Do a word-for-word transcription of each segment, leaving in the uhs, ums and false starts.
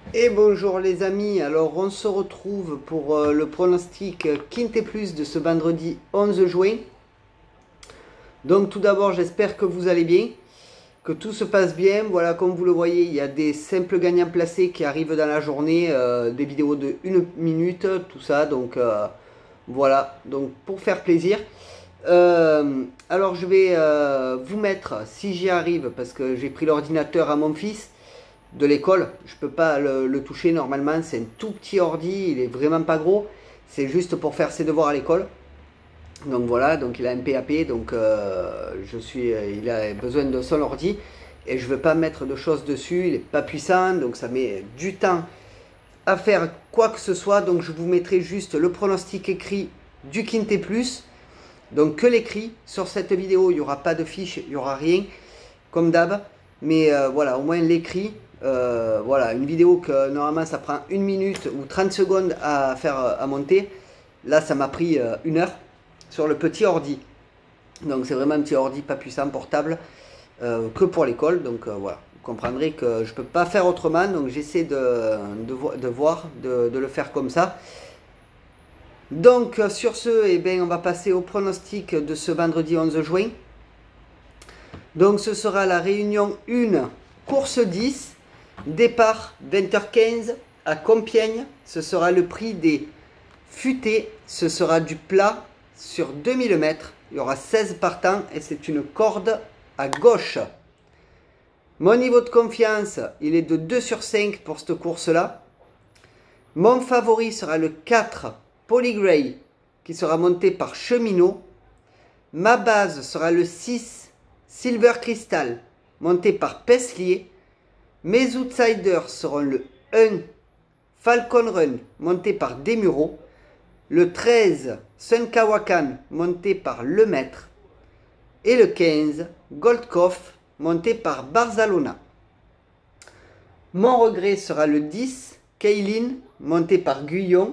Et bonjour les amis, alors on se retrouve pour euh, le pronostic euh, Quinte Plus de ce vendredi onze juin. Donc tout d'abord j'espère que vous allez bien, que tout se passe bien. Voilà, comme vous le voyez, il y a des simples gagnants placés qui arrivent dans la journée, euh, des vidéos de une minute, tout ça. Donc euh, voilà, donc pour faire plaisir. Euh, alors je vais euh, vous mettre, si j'y arrive, parce que j'ai pris l'ordinateur à mon fils de l'école, je peux pas le, le toucher normalement, c'est un tout petit ordi, il est vraiment pas gros, c'est juste pour faire ses devoirs à l'école. Donc voilà, donc il a un P A P, donc euh, je suis, il a besoin de son ordi et je veux pas mettre de choses dessus, il est pas puissant, donc ça met du temps à faire quoi que ce soit. Donc je vous mettrai juste le pronostic écrit du Quinte Plus, donc que l'écrit. Sur cette vidéo il n'y aura pas de fiche, il n'y aura rien comme d'hab, mais euh, voilà, au moins l'écrit. Euh, voilà, une vidéo que normalement ça prend une minute ou trente secondes à faire, à monter. Là ça m'a pris euh, une heure sur le petit ordi. Donc c'est vraiment un petit ordi pas puissant, portable, euh, que pour l'école. Donc euh, voilà, vous comprendrez que je peux pas faire autrement. Donc j'essaie de, de, de voir, de, de le faire comme ça. Donc sur ce, eh bien, on va passer au pronostic de ce vendredi onze juin. Donc ce sera la réunion un, course dix, départ vingt heures quinze à Compiègne. Ce sera le prix des futés, ce sera du plat sur deux mille mètres. Il y aura seize partants et c'est une corde à gauche. Mon niveau de confiance, il est de deux sur cinq pour cette course-là. Mon favori sera le quatre, Polygrey, qui sera monté par Cheminot. Ma base sera le six, Silver Crystal, monté par Peslier. Mes outsiders seront le un, Falcon Run, monté par Desmureaux. Le treize, Sun Kawakan, monté par Lemaître. Et le quinze, Goldkoff, monté par Barzalona. Mon regret sera le dix, Kaylin, monté par Guyon.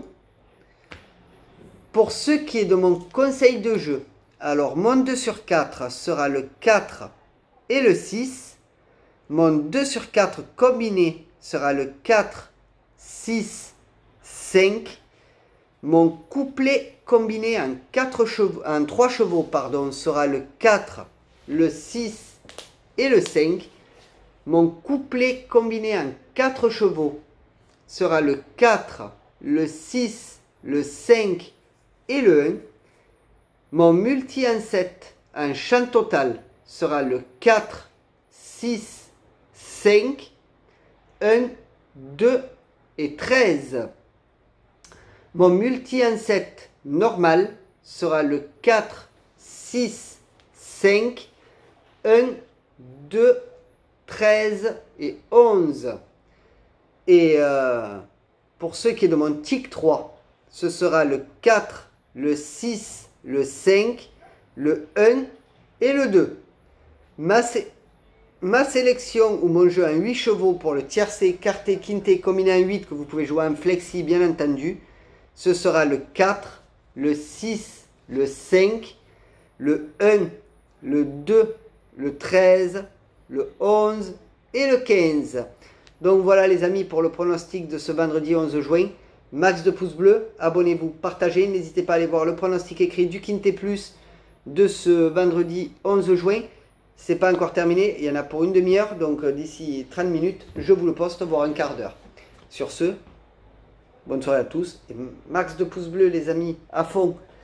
Pour ce qui est de mon conseil de jeu, alors mon deux sur quatre sera le quatre et le six. Mon deux sur quatre combiné sera le quatre, six, cinq. Mon couplet combiné en, quatre chevaux, en trois chevaux pardon, sera le quatre, le six et le cinq. Mon couplet combiné en quatre chevaux sera le quatre, le six, le cinq et le un. Mon multi en sept en champ total sera le quatre, six, cinq, un, deux et treize. Mon multi en sept normal sera le quatre, six, cinq, un, deux, treize et onze. Et euh, pour ce qui est de mon tic trois, ce sera le quatre, le six, le cinq, le un et le deux. Ma, sé ma sélection ou mon jeu en huit chevaux pour le tiercé, quarté, quinté, combiné en huit, que vous pouvez jouer en flexi bien entendu, ce sera le quatre, le six, le cinq, le un, le deux, le treize, le onze et le quinze. Donc voilà les amis pour le pronostic de ce vendredi onze juin. Max de pouces bleus, abonnez-vous, partagez. N'hésitez pas à aller voir le pronostic écrit du Quinte Plus de ce vendredi onze juin. C'est pas encore terminé, il y en a pour une demi-heure. Donc d'ici trente minutes, je vous le poste, voire un quart d'heure. Sur ce, bonne soirée à tous. Et max de pouces bleus les amis, à fond.